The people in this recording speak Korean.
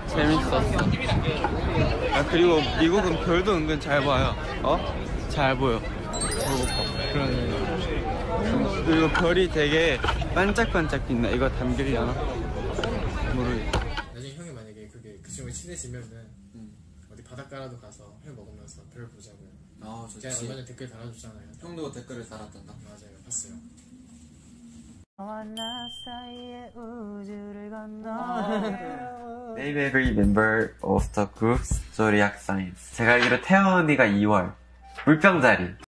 재밌었어. 아, 그리고 미국은 별도 은근 잘 봐요. 어? 잘 보여. 배고파. 그러네. 그리고 별이 되게 반짝반짝 빛나. 이거 담기려나? 모르겠어. 나중에 형이 만약에 그 친구가 친해지면은 어디 바닷가라도 가서 회 먹으면서 별 보자고요. 아, 좋지. 제가 얼마 전에 댓글 달아줬잖아요. 형도 댓글을 달았단다. 맞아요, 봤어요. Name every member of the group's zodiac signs. 제가 알기로 태연이가 2월 물병자리.